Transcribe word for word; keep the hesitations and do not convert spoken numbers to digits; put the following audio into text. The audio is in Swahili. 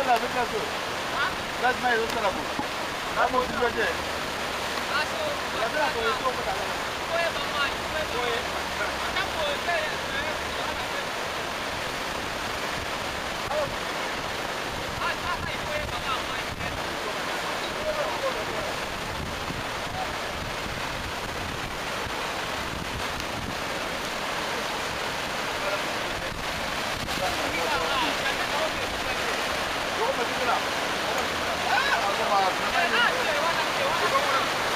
la vita tu. Lazima hiyo sana kwa. Hapo usijoje. Aso. Lazima kwa hiyo kwa kama. Wewe mama, wewe. Hapo wewe. Ah,